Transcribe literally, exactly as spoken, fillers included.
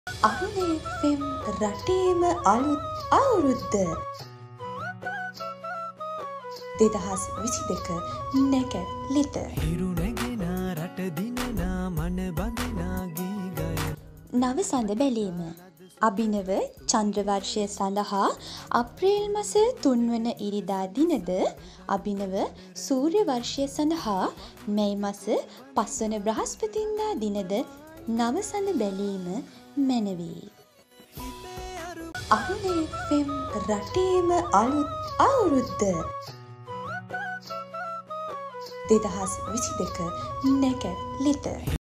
අරුණ F M රටේම අලුත් අවුරුද්ද දෙදහස් විසි දෙක නැකැත් ලිත හිරු නැගෙනා රට දිනනා මන බඳිනා ගී ගය නව සඳ බැලීම අභිනව චන්ද්‍රවර්ෂය සඳහා අප්‍රේල් මස තුන්වන ඉරිදා දිනද අභිනව සූර්ය වර්ෂය සඳහා මැයි මස පස්වන බ්‍රහස්පතින්දා දිනද නව සඳ බැලීම මැනවි. අරුණ එෆ් එම් රටේම අලුත් අවුරුද්ද දෙදහස් විසි දෙක නැකැත් ලිත